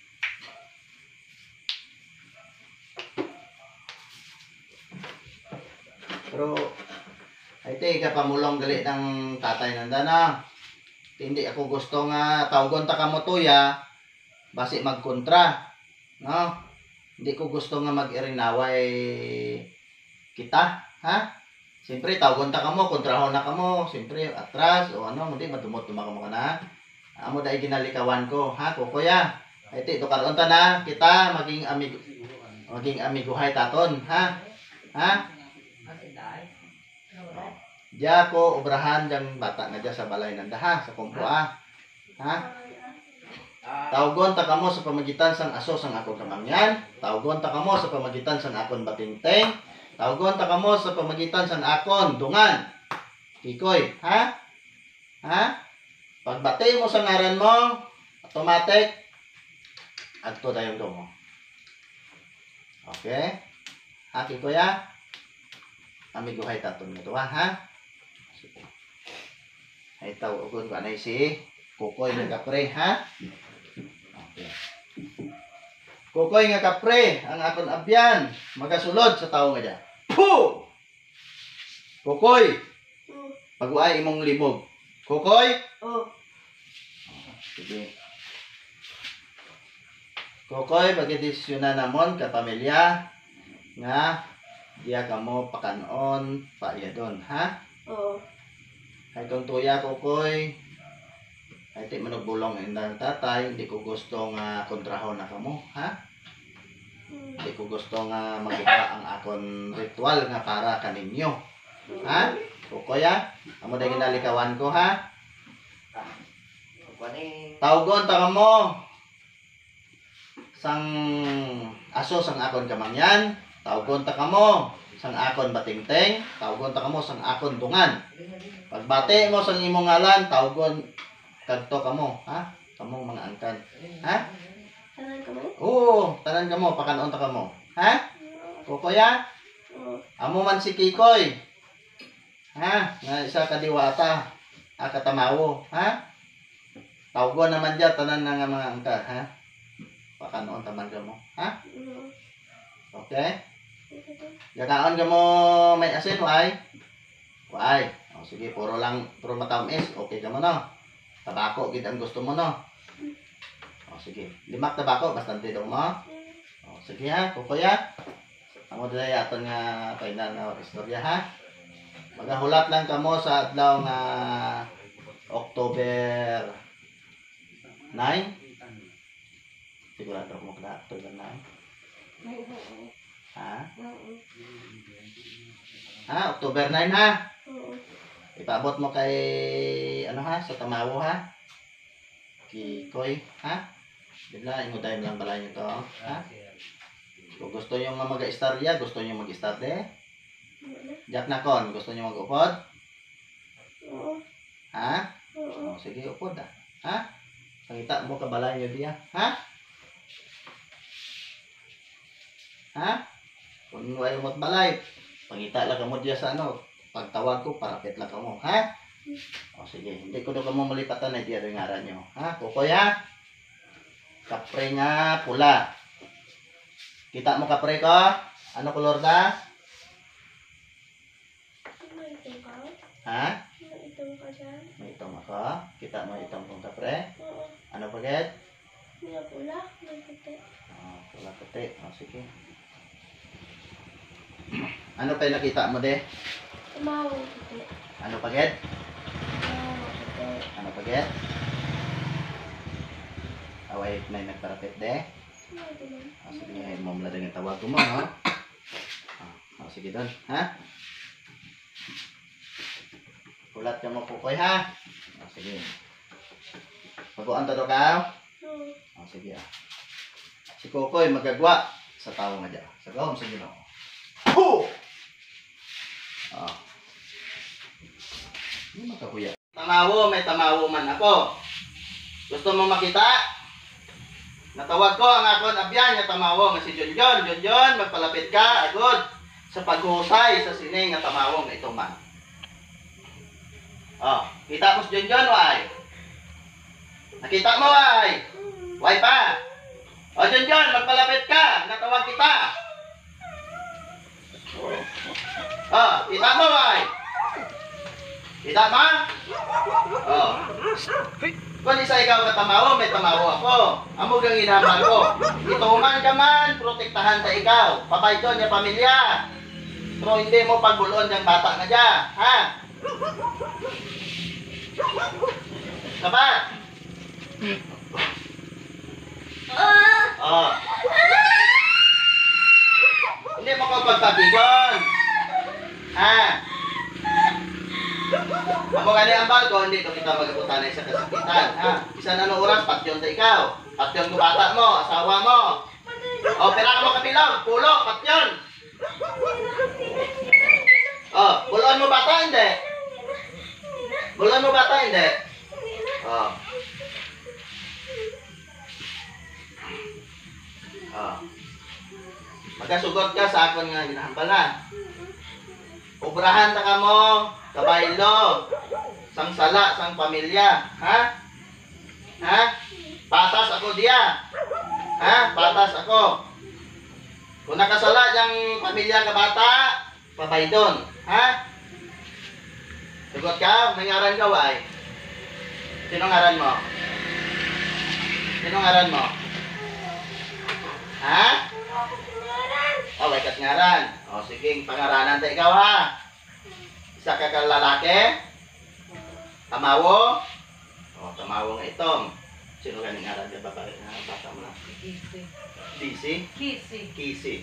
Speaker 2: Pero, ay te, kapamulong gali ng tatay nanda na. Hindi ako gusto nga tawgon ta kamo tuya, basi magkontra. No? Hindi ko gusto nga mag-irinaway kita, ha? Siyempre, tawgon ta kamo, kontrahon na kamo. Siyempre, atras, o ano, hindi, madumot-dumaka mo ka na. Amo dahil ginalikawan ko, ha, kukuya. Ay, ito karoon ta na, kita, maging amiguhay taton, ha? Ha? Diya ko, obrahan, diyang bata nga diya sa balay nanda, ha? Sa Kumpo, ha? Ha? Tawgon ta kamo sa pamagitan sang aso sang akon kamangyan. Tawgon ta kamo sa pamagitan sang akon batingteng. Tawgon ta kamo sa pamagitan sang akon dungan. Kikoy, ha? Ha? Pagbati mo sa ngaran mo, automatic adto dayon ko mo. Okay? Ha, Kikoy, ha? Amiguhay taton nito, ha? Sige. Ay tawgon ko anay si Kukoy nga kapre, ha? Okay. Kukoy nga kapre, ang akon abyan, magasulod sa tao nga dyan. Puh! Kukoy, pag-uay imong libog. Kukoy?
Speaker 3: Oh.
Speaker 2: Sige. Kukoy, pagkidesisyonan namon ka pamilya nga diya kamo pakanon paiyadon, ha?
Speaker 3: Oo.
Speaker 2: Ay kung tuya, Kukoy, ay ti manugbulong indang tatay, hindi ko gusto nga kontrahon na kamo, ha? Hindi ko gusto nga magiba ang akon ritual nga para kaninyo. Ha? Kukoy, ha? Amo dahil ginalikawan ko, ha? Tawgon ta kamo sang aso sang akon kamangyan. Tawgon ta kamo sang akon batingteng. Tawgon ta kamo sang akon dungan. Pagbati mo sang imong ngalan, tawgon kadto kamo, ha? Kamong mga angkan. Ha?
Speaker 4: Tanan ka mo?
Speaker 2: Oo, tanan kamo, pakanon ta kamo. Ha? Kukoy, ha?
Speaker 4: Oo.
Speaker 2: Amo man si Kikoy. Ha? Nga isa ka diwata. Katamawo, ha? Tawgon naman dyan, tanan na nga mga angka, ha? Pakanoon taman ka mo, ha?
Speaker 4: Oo.
Speaker 2: Okay? Gagaon ka mo may asin, why? Why? O, sige, puro matamis. Okay ka mo, no? Tabako, gid ang gusto mo, no? O, sige. 5 tabako, bastante daw mo. O, sige, ha? Kukoy, ha? Amo dala yaton nga final na istorya, ha? Magahulat lang kamo sa adlaw nga October 9. Sigurado mo ka October 9. Ha? Ha? October 9, ha?
Speaker 4: Oo.
Speaker 2: Ipaabot mo kay ano, ha? Sa Tamawo, ha? Kikoy, ha? Bigla, imuday mo lang balay nyo to, ha? Kung gusto nyo nga mag-istarya, gusto nyo mag-istarte? Jack na kon, gusto nyo mag-upod?
Speaker 4: Oo.
Speaker 2: Ha?
Speaker 4: Oo.
Speaker 2: O, sige, upod, ha? Ha? Pangita mo ka balay nyo diya, ha? Ha? Kung ayaw mo't balay, pangita lang ka mo diya sa ano, pagtawag ko, parapit lang ka mo, ha? O, sige, hindi ko daw ka mo malipatan na diya rin ngaran nyo, ha? Kukoy, ha? Kapre nga, pula. Kita mo kapre ko? Ano kolor ka?
Speaker 4: May itom ka?
Speaker 2: Ha?
Speaker 4: May itom ka dyan?
Speaker 2: May itong ako? Kita mo itong kong kapre?
Speaker 4: Oo.
Speaker 2: Ano pagit?
Speaker 4: May pula, may puti.
Speaker 2: Oh, pula puti. O, sige. Ano pa yung nakita mo, de?
Speaker 4: Tumawang puti.
Speaker 2: Ano pagit?
Speaker 4: Tumawang puti.
Speaker 2: Ano pagit? Away na yung nagparapit, de?
Speaker 4: May itom.
Speaker 2: O, sige, mo mula din yung tawag ko mo, no? O, sige doon, ha? Ulat ka mo, Kukoy, ha? O, sige. Tuguan ta do ka? Oh, sige ah. Si Kokoy magagwa sa tao nga dyan. Sa gawin sa Ginoo. Ho! Oh. Hindi makakuya. Tamawo, may tamawo man ako. Gusto mo makita? Natawag ko ang akon abyan nga tamawo nga si Junjun. Junjun, magpalapit ka agod sa paghusay sa sining nga tamawo nga ito man. Oh, kita mo si Junjun, why? Nakita mo, why? Why pa? O, Junjun, magpalapit ka. Natawag kita. Oh, kita mo, why? Kita mo? Oh. Kung isa ikaw katamawo, may tamawo ako. Amo kang inamal ko. Ituman ka man, protektahan ta ikaw. Papay ko niya pamilya. Pero hindi mo pagbulon ng bata na dyan. Ha? Kaba? Oh. Hindi mo ko pagpatigon. Ha? Amo nga ang balko, hindi ko kita magabutanay sa kasakitan. Ha? Isa na no oras, patyon sa ikaw. Patyon ko bata mo, asawa mo. O, pera ka mo kapilaw, pulo, patyon. O, bulon mo bata, hindi. Bulon mo bata, hindi. O. Oh. Magkasugot ka sa akon nga ginahambalan. Obrahan ta ka mo, kabaylo, sang sala, sang pamilya, ha? Ha? Patas ako diya. Ha? Patas ako. Kung nakasala diyang pamilya ka bata, pabaydon, ha? Sugot ka, may ngaran ka, why? Sino ngaran mo? Sino ngaran mo? Ha? Oh, may kat ngaran. O, sige, pangaranan ta ikaw, ha? Isa ka kang lalaki? Tamawo? O, tamawo nga itong. Sino ka ngaran ka babae na bata mo na?
Speaker 3: Kisi.
Speaker 2: DC?
Speaker 3: Kisi.
Speaker 2: Kisi.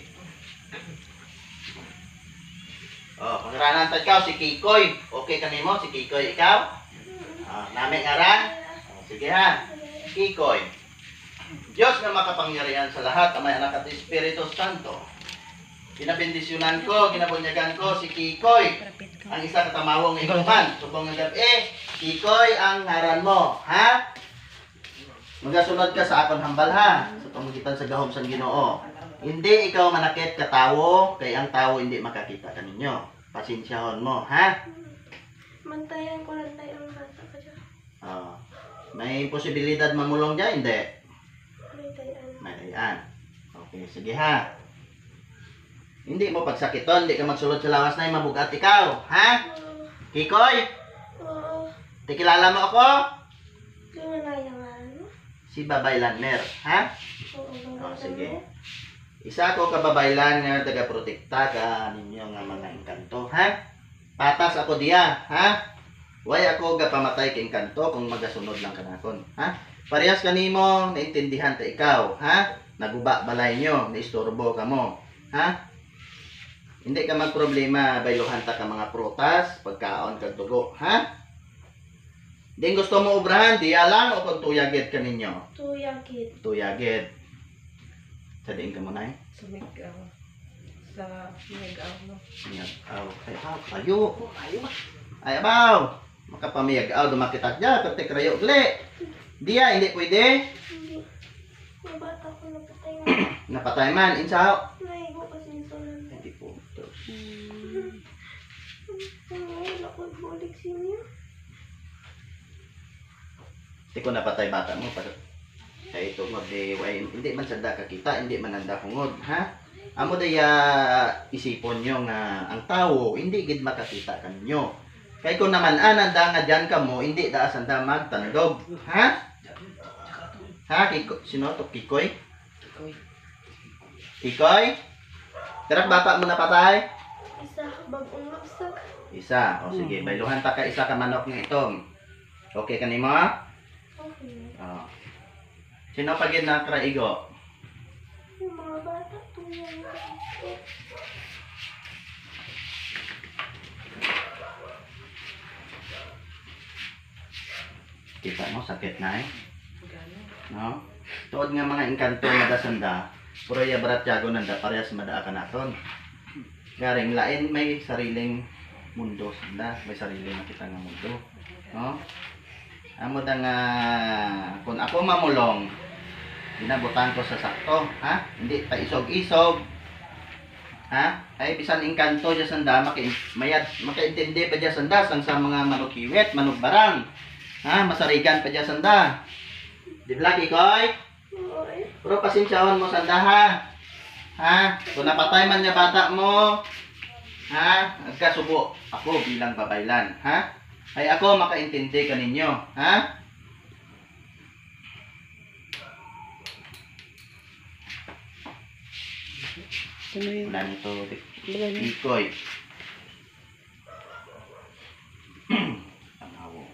Speaker 2: O, pangaranan ta ikaw, si Kikoy. Okay ka nimo, si Kikoy ikaw? Namin ngaran? O, sige ha. Kikoy. Diyos na makapangyarihan sa lahat, ang may anak at Espiritu Santo. Kinabendisyonan ko, kinabunyagan ko si Kikoy, ang isa katamawang ikuman. Subong ng gabi, Kikoy ang ngaran mo, ha? Magasunod ka sa akon hambal, ha? Sa pamagitan sa gahom sang Ginoo. Hindi ikaw manakit ka tawo, kay ang tawo hindi makakita kaninyo. Pasensyahon mo, ha?
Speaker 4: Mantayan ko lang tayo ang bata ka dyan.
Speaker 2: May posibilidad mamulong dyan, hindi?
Speaker 4: May tayan.
Speaker 2: May ayan. Okay, sige ha. Hindi mo pagsakiton, hindi ka magsulod sa lawas na yung mabugat ikaw, ha? Kikoy,
Speaker 4: Oo.
Speaker 2: tikilala mo ako?
Speaker 4: Di mo na yung ano?
Speaker 2: Si Babaylan Mer, ha?
Speaker 4: Oo.
Speaker 2: Sige. Isa ako kababaylan nga taga-protekta ka ninyo nga mga engkanto, ha? Patas ako diya, ha? Way ako gapamatay kay engkanto kung magasunod lang kanakon, ha? Parehas kanimo, naintindihan ta ikaw, ha? Naguba balay nyo, naistorbo ka mo, ha? Hindi ka magproblema, bayluhan ta ka mga prutas, pagkaon kag dugo, ha? Hindi gusto mo obrahan, diya lang o kung tuyagid ka ninyo?
Speaker 4: Tuyagid.
Speaker 2: Tuyagid. Sadiin ka mo na eh.
Speaker 3: Sumigaw. Sa migaw, no?
Speaker 2: Miyag-aw. Ay, kayo. Ay, abaw. Makapamiyag-aw, dumakitak dyan, pati krayo uli. Diya, hindi pwede.
Speaker 4: Hindi. May bata ko napatay nga.
Speaker 2: Napatay man, insaw.
Speaker 4: Naigo kasi yung sulan.
Speaker 2: Hindi po.
Speaker 4: Ngayon ako bulik sinyo.
Speaker 2: Hindi ko napatay bata mo. Kaya ito, hindi man sanda kakita, hindi man nanda kungod, ha? Amo daya isipon nyo nga ang tao, hindi gid makakita kanyo. Kaya kung naman ananda nga dyan ka mo, hindi da sanda magtandog, ha? Ha? Sino to? Kikoy? Kikoy? Tirak bata mo napatay?
Speaker 4: Isa, bagong magsak.
Speaker 2: Isa. O sige, bayluhan ta ka isa ka manok ng itong. Okay ka nimo?
Speaker 4: Okay.
Speaker 2: O. Sino pa gid na kraigo?
Speaker 4: Yung mga bata, tuyagid.
Speaker 2: Kita mo, sakit na eh. No? Tuod nga mga engkanto madasanda, puro ya barat jago nanda parehas madaa ka naton. Garing lain may sariling mundo sanda, may sariling nakita nga mundo. No? Amo da nga kung ako mamulong, ginabutan ko sa sakto, ha? Hindi pa isog-isog. Ha? Ay bisan engkanto dya sanda, makaintindi pa dya sanda sang sa mga manukiwit, manugbarang. Ha? Masarigan pa dya sanda. Di ba, Kikoy? Pero pasensyawan mo sanda, ha? Ha? Kung napatay man niya bata mo, ha? Agkasubo ako bilang babaylan, ha? Ay ako makaintindi ka ninyo, ha?
Speaker 1: Ano yun?
Speaker 2: Wala nito,
Speaker 1: Wala yun.
Speaker 2: Kikoy. Ang hawo.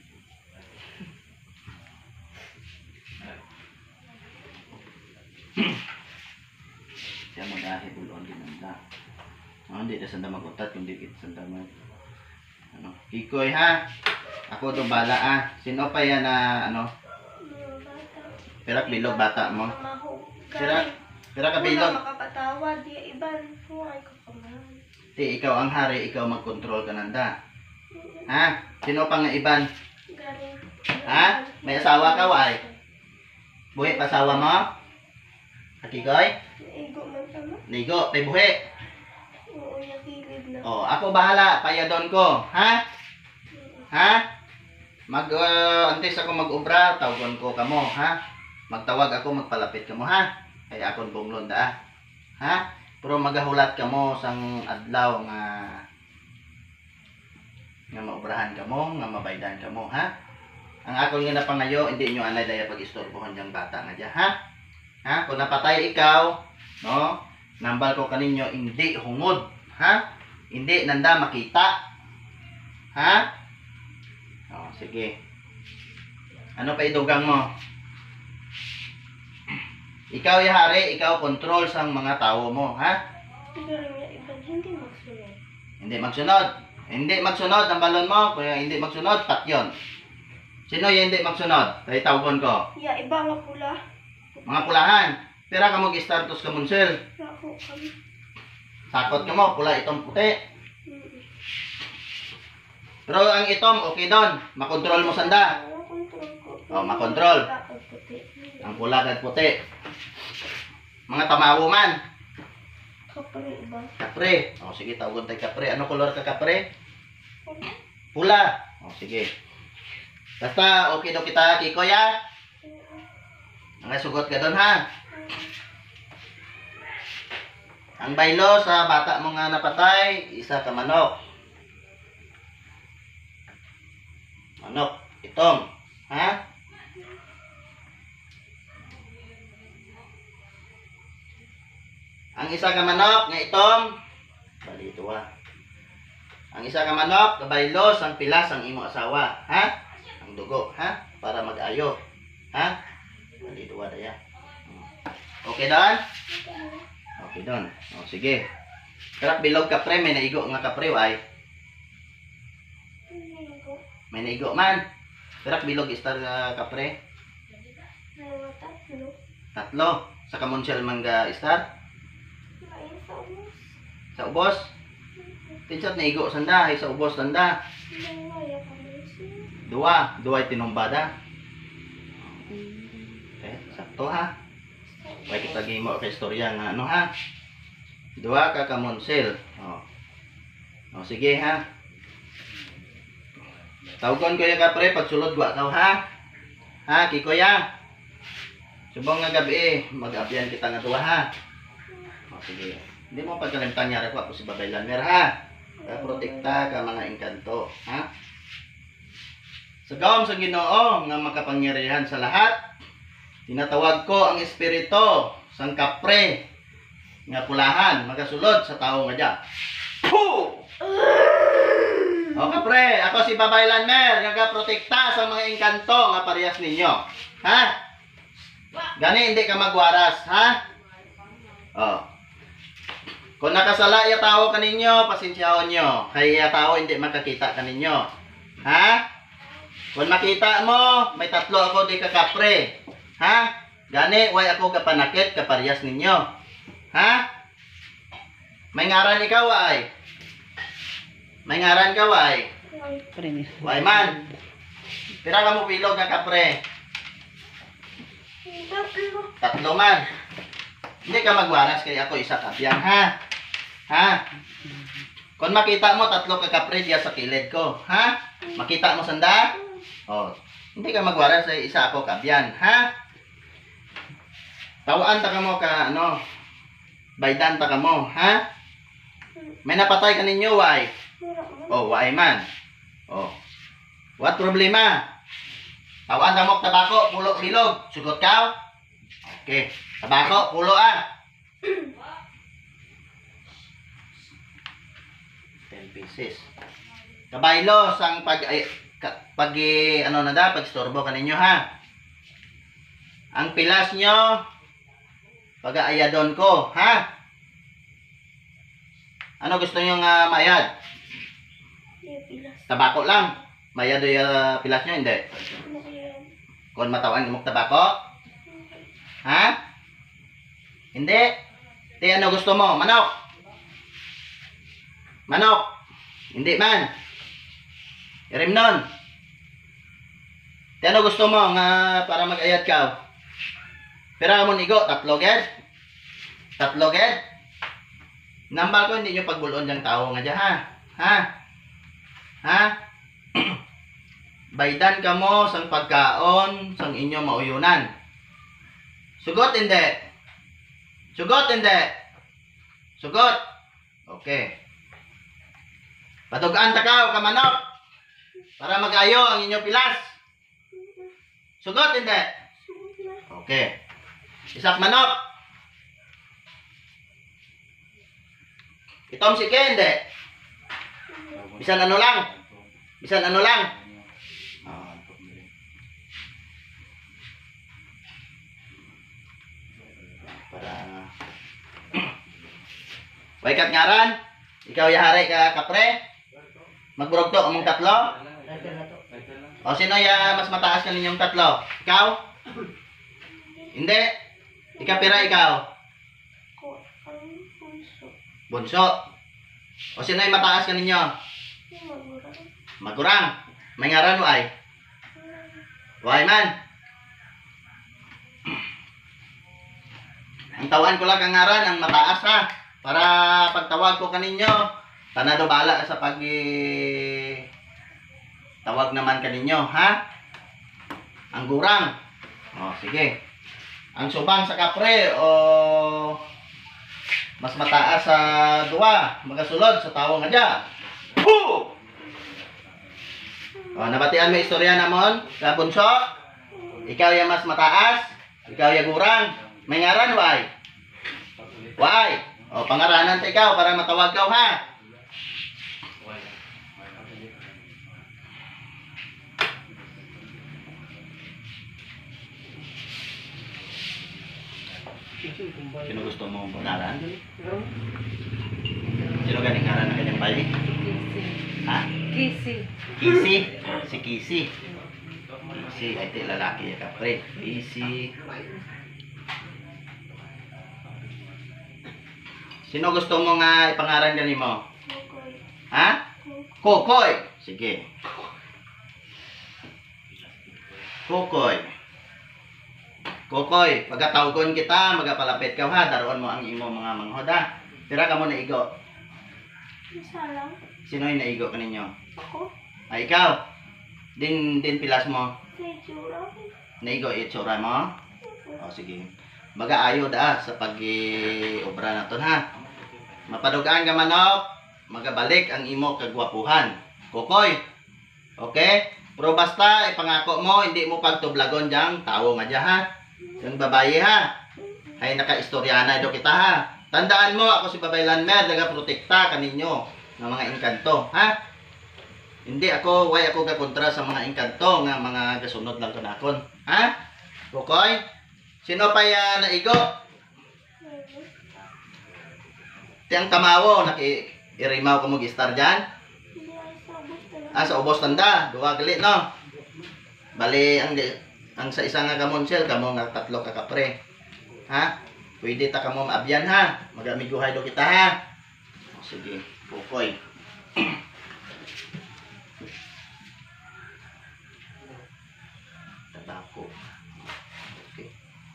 Speaker 2: Siya mo dahil bulon din nanda. Hindi na sanda magutat, kundi kita sanda mag... Ano? Kikoy, ha? Ako do bala, ah. Sino pa yan na, ano? Perak bilog bata mo. Perak ka bilog.
Speaker 4: Makapatawad, di iban. Huwag ko kaman.
Speaker 2: Ti, ikaw ang hari, ikaw mag-control ka nanda. Ha? Sino pa nga iban?
Speaker 4: Galing.
Speaker 2: Ha? May asawa ka, wai? Buhi pa asawa mo? Kikoy?
Speaker 4: Igo man sama.
Speaker 2: Ligo, tay buhi.
Speaker 4: Oo, nakilid na.
Speaker 2: Oh, ako bahala, payadon ko, ha? Ha? Antes ako mag-ubra, tawagon ko kamo, ha? Magtawag ako, magpalapit kamo, ha? Ay akon bunglon da, ha? Pero magahulat kamo sang adlaw nga maubrahan kamo, nga mabaydan kamo, ha? Ang akon nga napangayo, hindi nyo anay daya pag-istorbohan yung bata nga dya, ha? Ha? Kung napatay ikaw, no? Nambal ko kaninyo, hindi hungod, ha? Hindi nanda makita. Ha? Oh, sige. Ano pa idugang mo? Ikaw yahari, ikaw control sang mga tao mo, ha?
Speaker 4: Galing niya iban, hindi magsunod.
Speaker 2: Hindi magsunod. Hindi magsunod ang balon mo, kaya hindi magsunod, pat yun. Sino yung hindi magsunod? Kaya tawgon ko.
Speaker 4: Ya, iba nga pula.
Speaker 2: Mga pulahan. Pira ka mag-startos ka munsel.
Speaker 4: Ako kami.
Speaker 2: Sakot ka mo, pula itong puti. Pero ang itom, okay doon. Makontrol mo sanda.
Speaker 4: Makontrol ko.
Speaker 2: Oh, makontrol.
Speaker 4: Ako puti.
Speaker 2: Ang pula at puti. Mga tamawo man.
Speaker 4: Kapag iba.
Speaker 2: Kapre. O sige, tawagon tayo kapre. Ano kolor ka kapre? Pula. O sige. Basta okay daw kita, Kikoy, ha? Ang sugot ka doon, ha? Ang baylo sa bata mo nga napatay, isa ka manok. Manok, itong, ha? Ang isa ka manok nga itom, balito, ha? Ang isa ka manok, kabaylo, sang pilas ang imo asawa, ha? Ang dugo, ha? Para mag-ayo, ha? Balito, ha, daya. Okay doon? Okay doon. O, sige. Karak bilog kapre, may naigo nga kapre, ay. May naigo man. Karak bilog istar kapre.
Speaker 4: Mga tatlo.
Speaker 2: Tatlo. Sa kamunsyal mangga istar.
Speaker 4: Lain sa ubos.
Speaker 2: Sa ubos. Tinsat naigo sanda, ay sa ubos sanda.
Speaker 4: Nangaya kami siya.
Speaker 2: Duwa tinumbada. Okay, sakto, ha. May kita mo ka istorya nga ano, ha. Duwa ka kamunsyal. O sige, ha. Tawgon ko yung kapre, pagsulod wa ka, ha? Ha, Kikoy, ha? Subong nga gabi, mag-abyan kita nga duwa, ha? O, sige. Hindi mo pagkalimtan niya ako si Babay Lamer, ha? Protekta ka mga engkanto, ha? Sa gawam sa Ginoo nga makapangyarihan sa lahat, tinatawag ko ang espiritu sang kapre nga pulahan, magasulod sa tao nga dyan. Puh! O kapre, ako si Babay Lanmer, nagaprotekta sa mga engkanto nga parehas ninyo. Ha? Gani hindi ka magwaras, ha? O. Kung nakasala ya tao kaninyo, pasensyahon nyo. Kaya tao hindi makakita kaninyo. Ha? Kung makita mo, may tatlo ako di ka kapre. Ha? Gani, way ako kapanakit, kaparyas ninyo. Ha? May ngaran ikaw ay. May ngaran ka ay.
Speaker 1: Premier.
Speaker 2: Way man. Pira ka mo bilog nga kapre. Tatlo man. Hindi ka magwaras kay ako isa kapyan, ha? Ha? Kung makita mo tatlo ka kapre diya sa kilid ko, ha? Makita mo sanda? Oh, hindi ka magwaras kay isa ako kapyan, ha? Tawaan ta ka mo ka ano? Baydan ta ka mo, ha? May napatay ka ninyo, why? Oh, why man? Oh. What problema? Tawaan ta mo og tabako, pulo bilog. Sugot ka? Okay. Tabako, pulo 10 pieces. Kabaylo sang ano na da, pagstorbo ka ninyo, ha? Ang pilas nyo, pag-aayadon ko, ha? Ano gusto nyo nga maayad? Tabako lang. Mayado yung pilas nyo, hindi? Kung matawan mo tabako? Ha? Hindi? Di ano gusto mo? Manok? Manok? Hindi man. Irimnon? Di ano gusto mo nga para mag-ayad ka? Pira mo nigo, tatlo ged? Tatlo ged? Nambal ko hindi nyo pagbulon diyang tao nga dyan, ha? Ha? Ha? Baydan ka mo sang pagkaon sang inyo mauyunan. Sugot hindi? Sugot hindi? Sugot? Okay. Patugaan takaw ka manok para magayo ang inyo pilas. Sugot hindi? Okay. Isak manok. Itom si hindi? Bisan ano lang? Bisan ano lang? Para Waikat ngaran, ikaw yahari ka kapre. Magburog to among tatlo. O sino ya mas mataas ka ninyong tatlo? Ikaw? Hindi. Ikapira ikaw. Bunso. O sino yung mataas ka ninyo? Magurang. May ngaran mo ay? Why man? Ang tawaan ko lang ang ngaran, ang mataas ha. Para pagtawag ko kaninyo, tanado bala sa tawag naman kaninyo, ha? Ang gurang. O, sige. Ang subang sa kapre, o mas mataas sa duwa, magasulod sa tawang nga dyan. Woo! O, nabatian mo istorya namon, kabunso. Ikaw yung mas mataas, ikaw yung gurang. May ngaran, why? Why? O, pangaranan sa ikaw para matawag ka, ha? Sino gusto mo pangalan? Sino ganing ngaran ng kanyang bayi? Ha?
Speaker 3: Kisi.
Speaker 2: Kisi? Si Kisi. Kisi, ay ito lalaki ya kapre. Kisi. Sino gusto mo nga ipangaran ganin mo? Ha? Kokoy. Sige. Kokoy. Kokoy, pagkatawgon kita, magapalapit ka ha, daruan mo ang imo mga manghod ha. Tira ka mo na igo.
Speaker 4: Isa lang.
Speaker 2: Sino yung naigo ka ninyo?
Speaker 4: Ako?
Speaker 2: Ay, ikaw. Din pilas mo.
Speaker 4: Sa itsura.
Speaker 2: Naigo itsura mo? O, sige. Mag-aayo da sa pag-obra na to ha. Mapadugaan ka manok, magabalik ang imo kagwapuhan. Kokoy. Okay? Pero basta, ipangako mo, hindi mo pagtublagon diyang tao nga dyan ha. Yung babae ha. Ay naka-istoryana do kita ha. Tandaan mo, ako si Babay Lanmer, nagaprotekta kaninyo ng mga engkanto ha. Hindi ako, why ako kakontra sa mga engkanto nga mga gasunod lang kanakon. Ha? Kokoy? Sino pa yan naigo? Tiyang tamawo, naki-irimaw ka mo gistar dyan?
Speaker 4: Hindi ay sa bus na lang.
Speaker 2: Ah, sa ubos tanda, duwa gali no? Bali, ang Ang sa isa nga kamonsel, kamo nga tatlo ka kapre. Ha? Pwede ta kamo maabyan ha. Magamiguhay do kita ha. O, sige, Kukoy. Tatako. Okay.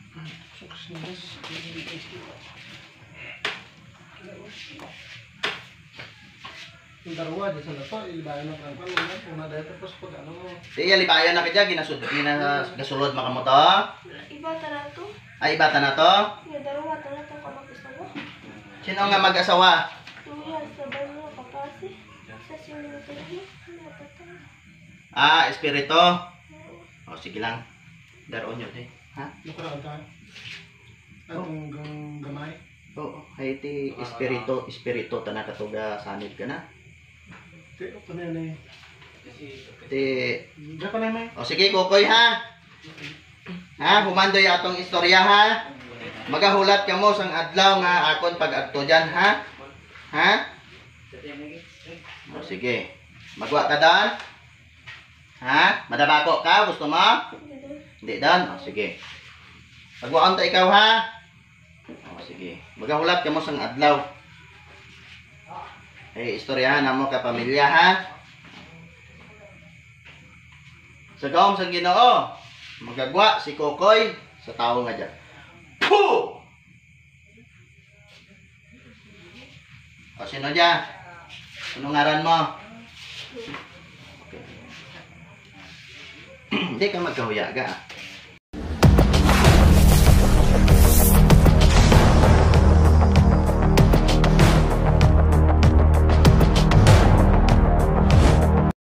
Speaker 5: Yung darwa dyan sa lato, ilibayan ng kangkang. Kung na dahil tapos pag ano mo.
Speaker 2: Tiya libayan na kaya ginasulod maka mo to.
Speaker 4: Iba tara to.
Speaker 2: Ay bata na to.
Speaker 4: Nga darawa tara to ka mag-isawa.
Speaker 2: Sino nga mag-asawa?
Speaker 4: Tuya sa balo kapasi. Sa sinutuloy.
Speaker 2: Espiritu. O sige lang. Daron yun eh. Ha?
Speaker 5: Nakaraan ka. Atong gamay.
Speaker 2: Oo. Hay ti espiritu tanan katuga sanid ka na.
Speaker 5: Ito na yan eh.
Speaker 2: Ti
Speaker 5: Diyan ka na may.
Speaker 2: O sige Kukoy ha. Ha, humandoy atong istorya ha. Magahulat ka mo sang adlaw nga akon pag-adto diyan ha. Ha? O sige. Magwa ka dan? Ha? Madabako ka? Gusto mo? Hindi dan? O sige. Magwaon ta ikaw ha. O sige. Magahulat ka mo sang adlaw. Istoryahan na mo ka pamilya ha. Sa gawom sa Ginoo, magagwa si Kukoy sa tao nga dyan. Puh! O sino dyan? Sino ngaran mo? Okay. Hindi ka magkahuya ka.